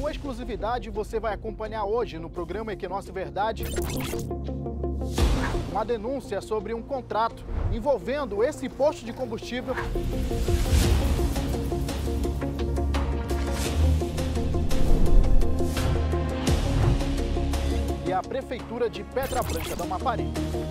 Com exclusividade, você vai acompanhar hoje no programa Equinócio Verdade uma denúncia sobre um contrato envolvendo esse posto de combustível e a Prefeitura de Pedra Branca do Amapari.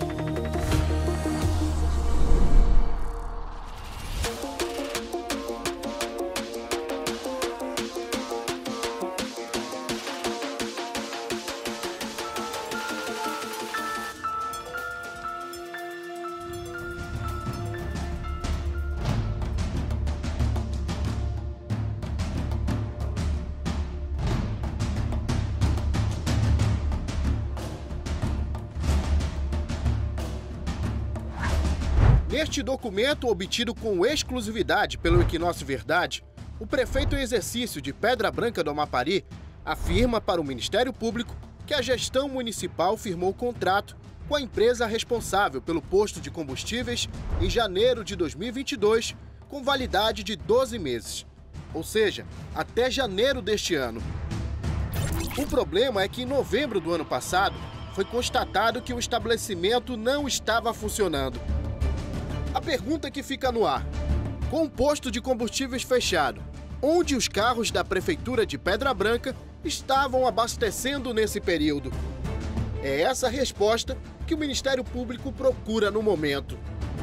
Neste documento, obtido com exclusividade pelo Equinócio Verdade, o prefeito em exercício de Pedra Branca do Amapari afirma para o Ministério Público que a gestão municipal firmou contrato com a empresa responsável pelo posto de combustíveis em janeiro de 2022, com validade de 12 meses, ou seja, até janeiro deste ano. O problema é que em novembro do ano passado foi constatado que o estabelecimento não estava funcionando. A pergunta que fica no ar: com o posto de combustíveis fechado, onde os carros da Prefeitura de Pedra Branca estavam abastecendo nesse período? É essa a resposta que o Ministério Público procura no momento.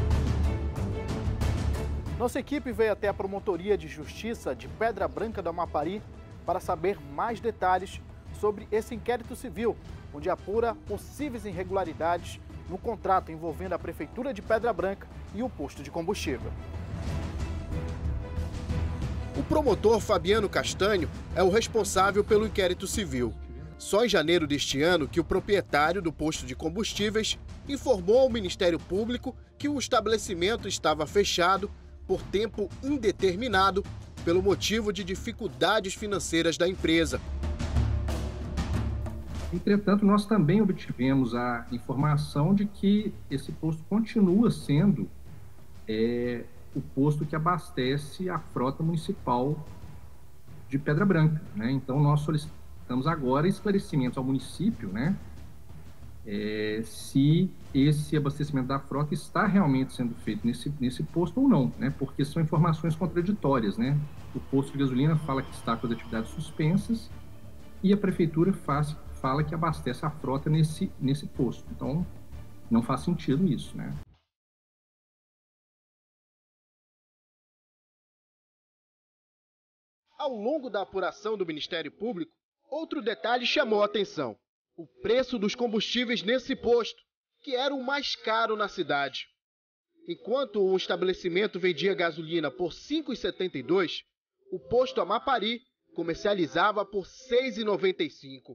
Nossa equipe veio até a Promotoria de Justiça de Pedra Branca do Amapari para saber mais detalhes sobre esse inquérito civil, onde apura possíveis irregularidades no contrato envolvendo a Prefeitura de Pedra Branca e o posto de combustível. O promotor Fabiano Castanho é o responsável pelo inquérito civil. Só em janeiro deste ano que o proprietário do posto de combustíveis informou ao Ministério Público que o estabelecimento estava fechado por tempo indeterminado pelo motivo de dificuldades financeiras da empresa. Entretanto, nós também obtivemos a informação de que esse posto continua sendo o posto que abastece a frota municipal de Pedra Branca, né? Então, nós solicitamos agora esclarecimentos ao município, né? Se esse abastecimento da frota está realmente sendo feito nesse posto ou não, né? Porque são informações contraditórias, né? O posto de gasolina fala que está com as atividades suspensas e a Prefeitura fala que abastece a frota nesse posto. Então, não faz sentido isso, né? Ao longo da apuração do Ministério Público, outro detalhe chamou a atenção: o preço dos combustíveis nesse posto, que era o mais caro na cidade. Enquanto o estabelecimento vendia gasolina por R$ 5,72, o posto Amapari comercializava por R$ 6,95.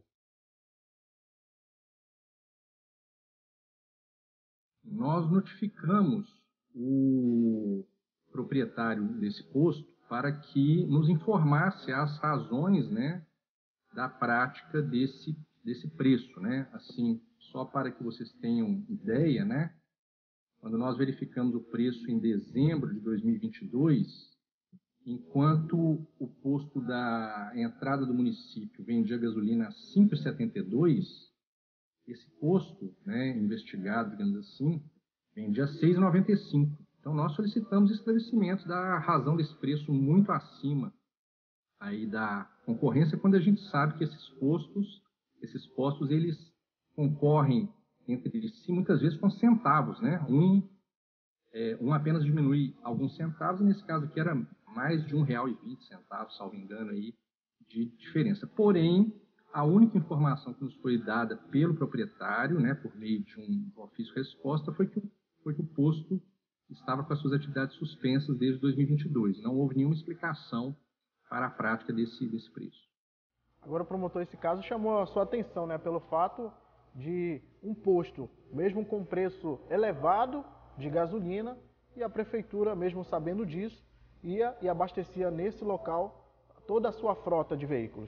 Nós notificamos o proprietário desse posto para que nos informasse as razões, né, da prática desse preço, né? Assim, só para que vocês tenham ideia, né, quando nós verificamos o preço em dezembro de 2022, enquanto o posto da entrada do município vendia gasolina a R$ 5,72, esse posto, né, investigado, digamos assim, vendia a R$ 6,95. Então, nós solicitamos esclarecimentos da razão desse preço muito acima aí da concorrência, quando a gente sabe que esses postos, eles concorrem entre si, muitas vezes com centavos, né? Um apenas diminui alguns centavos, nesse caso aqui era mais de R$ 1,20, salvo engano, aí, de diferença. Porém, a única informação que nos foi dada pelo proprietário, né, por meio de um ofício-resposta, foi que o posto estava com as suas atividades suspensas desde 2022. Não houve nenhuma explicação para a prática desse preço. Agora, o promotor, esse caso chamou a sua atenção, né, pelo fato de um posto, mesmo com preço elevado de gasolina, e a Prefeitura, mesmo sabendo disso, ia e abastecia nesse local toda a sua frota de veículos.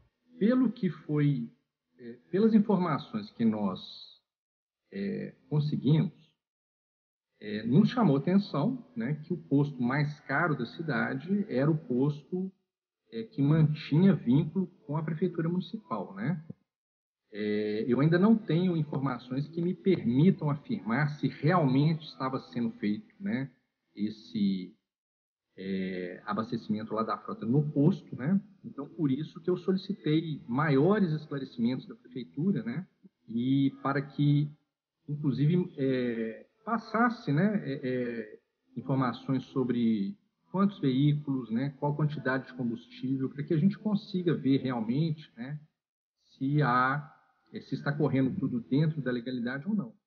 Pelas informações que nós conseguimos, nos chamou atenção, né, que o posto mais caro da cidade era o posto que mantinha vínculo com a Prefeitura Municipal, né? Eu ainda não tenho informações que me permitam afirmar se realmente estava sendo feito, né, esse abastecimento lá da frota no posto, né? Então, por isso que eu solicitei maiores esclarecimentos da Prefeitura, né? E para que, inclusive, passasse, né, informações sobre quantos veículos, né, qual quantidade de combustível, para que a gente consiga ver realmente, né, se está correndo tudo dentro da legalidade ou não.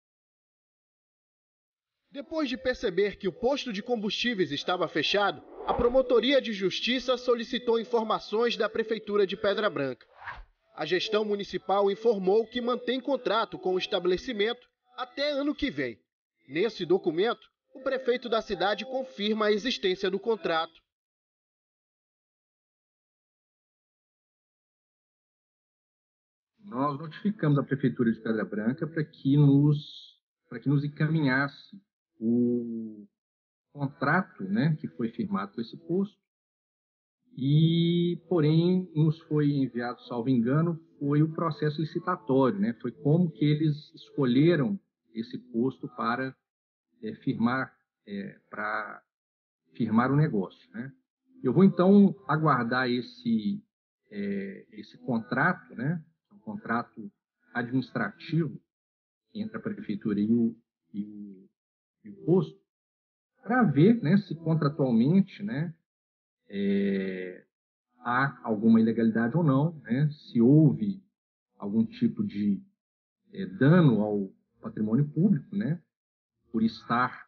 Depois de perceber que o posto de combustíveis estava fechado, a Promotoria de Justiça solicitou informações da Prefeitura de Pedra Branca. A gestão municipal informou que mantém contrato com o estabelecimento até ano que vem. Nesse documento, o prefeito da cidade confirma a existência do contrato. Nós notificamos a Prefeitura de Pedra Branca para que nos encaminhasse o contrato, né, que foi firmado com esse posto, porém, nos foi enviado, salvo engano, foi o processo licitatório, né, foi como que eles escolheram esse posto para firmar o negócio, né. Eu vou, então, aguardar esse contrato, né, um contrato administrativo entre a Prefeitura e o posto, para ver, né, se contratualmente, né, há alguma ilegalidade ou não, né, se houve algum tipo de dano ao patrimônio público, né, por estar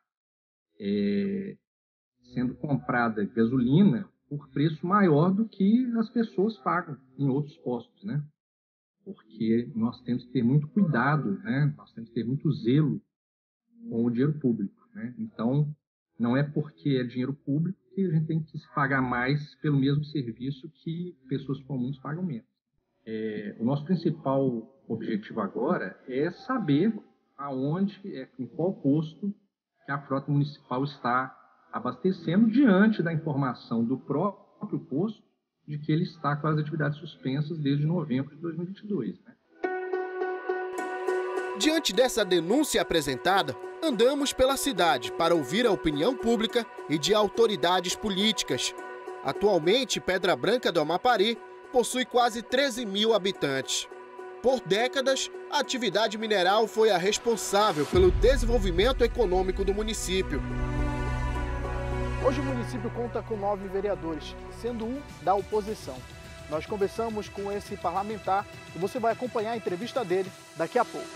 sendo comprada gasolina por preço maior do que as pessoas pagam em outros postos, né? Porque nós temos que ter muito cuidado, né? Nós temos que ter muito zelo com o dinheiro público, né? Então, não é porque é dinheiro público que a gente tem que se pagar mais pelo mesmo serviço que pessoas comuns pagam menos. O nosso principal objetivo agora é saber em qual posto que a frota municipal está abastecendo diante da informação do próprio posto de que ele está com as atividades suspensas desde novembro de 2022. Né? Diante dessa denúncia apresentada, andamos pela cidade para ouvir a opinião pública e de autoridades políticas. Atualmente, Pedra Branca do Amapari possui quase 13 mil habitantes. Por décadas, a atividade mineral foi a responsável pelo desenvolvimento econômico do município. Hoje o município conta com 9 vereadores, sendo um da oposição. Nós conversamos com esse parlamentar e você vai acompanhar a entrevista dele daqui a pouco.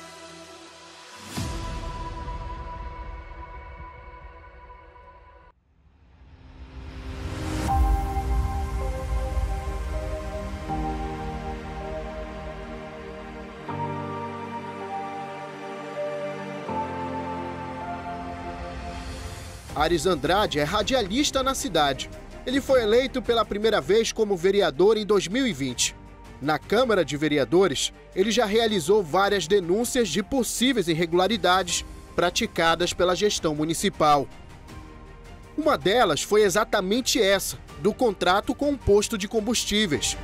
Ares Andrade é radialista na cidade. Ele foi eleito pela primeira vez como vereador em 2020. Na Câmara de Vereadores, ele já realizou várias denúncias de possíveis irregularidades praticadas pela gestão municipal. Uma delas foi exatamente essa, do contrato com o posto de combustíveis.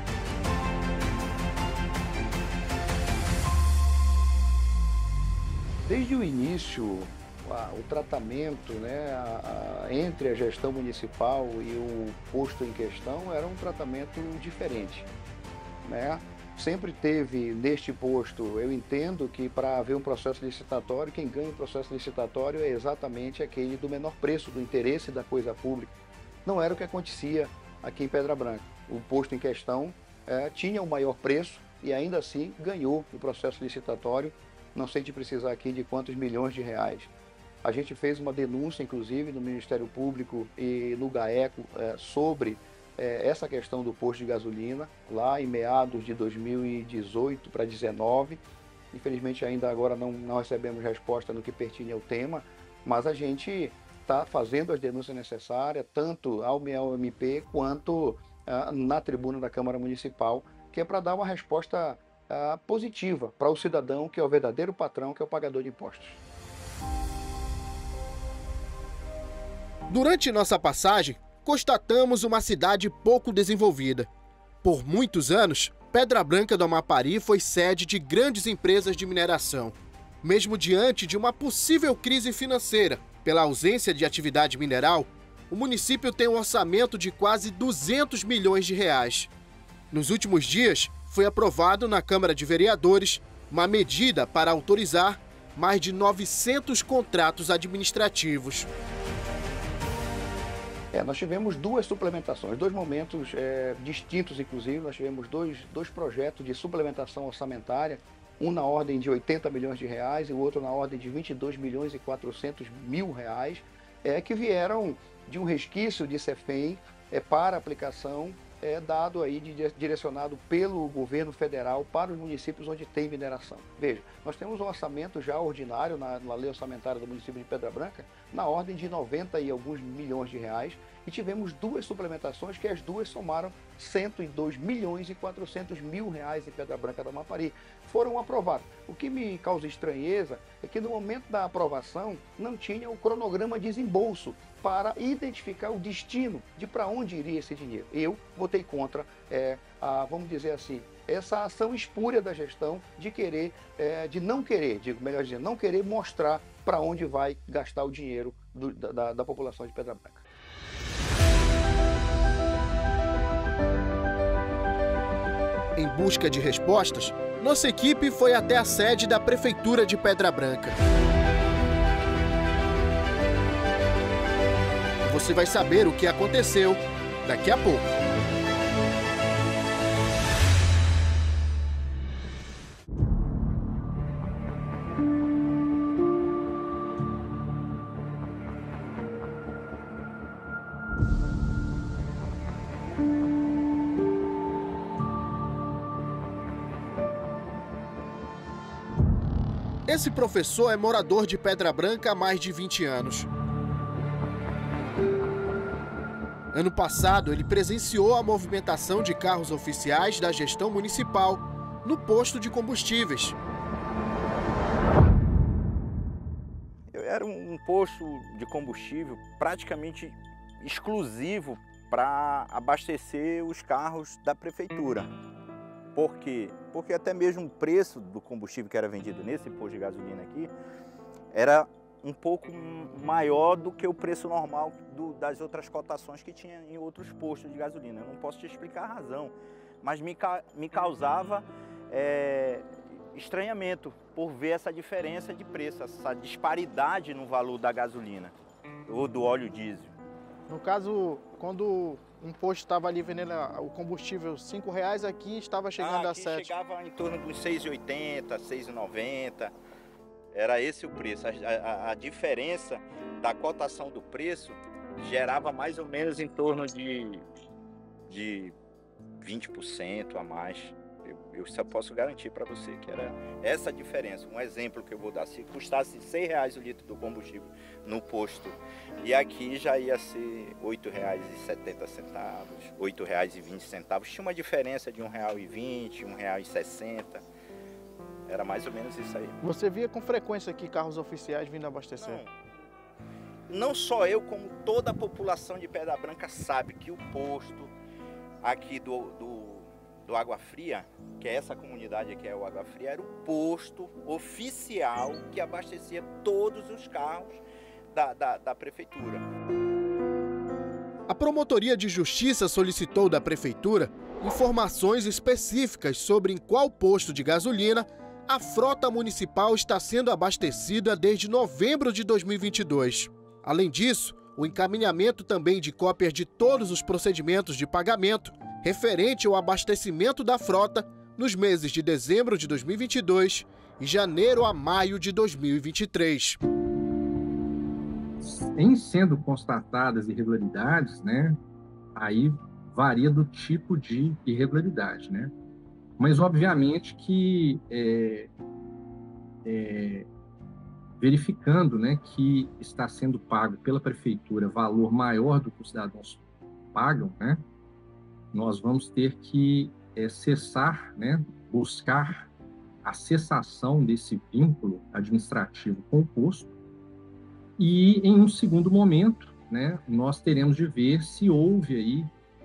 Desde o início, o tratamento, né, entre a gestão municipal e o posto em questão era um tratamento diferente, né? Sempre teve neste posto, eu entendo que para haver um processo licitatório, quem ganha o processo licitatório é exatamente aquele do menor preço, do interesse da coisa pública. Não era o que acontecia aqui em Pedra Branca. O posto em questão tinha o maior preço e ainda assim ganhou o processo licitatório, não sei te precisar aqui de quantos milhões de reais. A gente fez uma denúncia, inclusive, no Ministério Público e no GAECO sobre essa questão do posto de gasolina, lá em meados de 2018 para 2019. Infelizmente, ainda agora não recebemos resposta no que pertine ao tema, mas a gente está fazendo as denúncias necessárias, tanto ao MP quanto na tribuna da Câmara Municipal, que é para dar uma resposta positiva para o cidadão, que é o verdadeiro patrão, que é o pagador de impostos. Durante nossa passagem, constatamos uma cidade pouco desenvolvida. Por muitos anos, Pedra Branca do Amapari foi sede de grandes empresas de mineração. Mesmo diante de uma possível crise financeira, pela ausência de atividade mineral, o município tem um orçamento de quase 200 milhões de reais. Nos últimos dias, foi aprovado na Câmara de Vereadores uma medida para autorizar mais de 900 contratos administrativos. Nós tivemos duas suplementações, dois momentos distintos, inclusive. Nós tivemos dois projetos de suplementação orçamentária, um na ordem de 80 milhões de reais e o outro na ordem de 22 milhões e 400 mil reais, que vieram de um resquício de CEFEM para aplicação dado aí, direcionado pelo governo federal para os municípios onde tem mineração. Veja, nós temos um orçamento já ordinário na lei orçamentária do município de Pedra Branca, na ordem de 90 e alguns milhões de reais, e tivemos duas suplementações que as duas somaram 102 milhões e 400 mil reais em Pedra Branca do Amapari. Foram aprovadas. O que me causa estranheza é que no momento da aprovação não tinha o cronograma de desembolso para identificar o destino de para onde iria esse dinheiro. Eu votei contra, vamos dizer assim, essa ação espúria da gestão de querer, não querer mostrar para onde vai gastar o dinheiro da população de Pedra Branca. Em busca de respostas, nossa equipe foi até a sede da Prefeitura de Pedra Branca. Você vai saber o que aconteceu daqui a pouco. Esse professor é morador de Pedra Branca há mais de 20 anos. Ano passado, ele presenciou a movimentação de carros oficiais da gestão municipal no posto de combustíveis. Era um posto de combustível praticamente exclusivo para abastecer os carros da prefeitura. Por quê? Porque até mesmo o preço do combustível que era vendido nesse posto de gasolina aqui era um pouco maior do que o preço normal das outras cotações que tinha em outros postos de gasolina. Eu não posso te explicar a razão, mas me causava estranhamento por ver essa diferença de preço, essa disparidade no valor da gasolina ou do óleo diesel. No caso, quando um posto estava ali vendendo o combustível R$5, aqui estava chegando a 7. Chegava em torno dos R$6,80, R$6,90. Era esse o preço. A diferença da cotação do preço gerava mais ou menos em torno de 20% a mais. Eu só posso garantir para você que era essa diferença. Um exemplo que eu vou dar, se custasse R$6 o litro do combustível no posto, e aqui já ia ser R$8,70, R$8,20. Tinha uma diferença de R$1,20, R$1,60. Era mais ou menos isso aí. Você via com frequência aqui carros oficiais vindo abastecer? Não só eu, como toda a população de Pedra Branca sabe que o posto aqui do Água Fria, que é essa comunidade aqui, é o Água Fria, era o posto oficial que abastecia todos os carros da prefeitura. A Promotoria de Justiça solicitou da prefeitura informações específicas sobre em qual posto de gasolina a frota municipal está sendo abastecida desde novembro de 2022. Além disso, o encaminhamento também de cópias de todos os procedimentos de pagamento referente ao abastecimento da frota nos meses de dezembro de 2022 e janeiro a maio de 2023. Em sendo constatadas irregularidades, né, aí varia do tipo de irregularidade, né? Mas, obviamente, que verificando, né, que está sendo pago pela prefeitura valor maior do que os cidadãos pagam, né, nós vamos ter que cessar, né, buscar a cessação desse vínculo administrativo com o posto e, em um segundo momento, né, nós teremos de ver se houve aí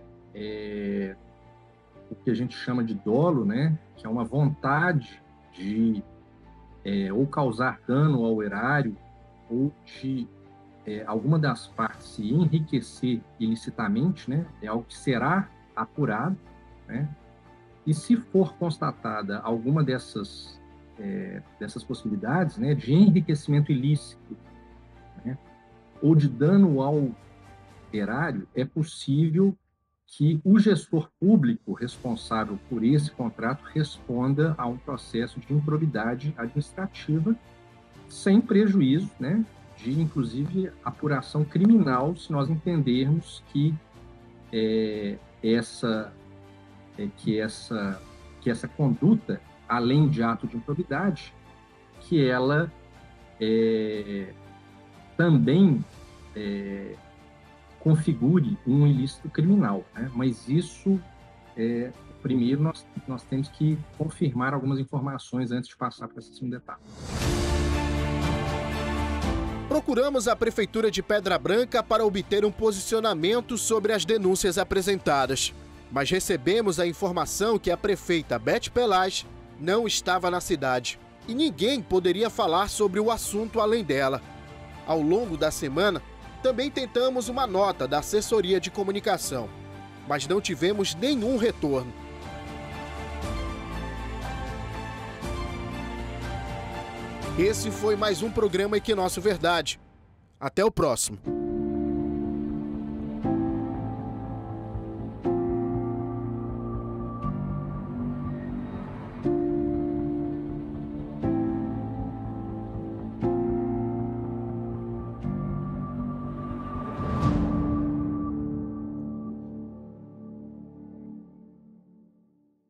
o que a gente chama de dolo, né, que é uma vontade de ou causar dano ao erário ou de alguma das partes se enriquecer ilicitamente, né, é algo que será apurado, né, e se for constatada alguma dessas possibilidades, né, de enriquecimento ilícito, né, ou de dano ao erário, é possível que o gestor público responsável por esse contrato responda a um processo de improbidade administrativa, sem prejuízo, né, de, inclusive, apuração criminal, se nós entendermos que essa conduta, além de ato de improbidade, que ela também configure um ilícito criminal, né? Mas isso, primeiro, nós temos que confirmar algumas informações antes de passar para essa segunda etapa. Procuramos a Prefeitura de Pedra Branca para obter um posicionamento sobre as denúncias apresentadas, mas recebemos a informação que a prefeita Beth Pelaz não estava na cidade e ninguém poderia falar sobre o assunto além dela. Ao longo da semana, também tentamos uma nota da assessoria de comunicação, mas não tivemos nenhum retorno. Esse foi mais um programa Equinócio Verdade. Até o próximo.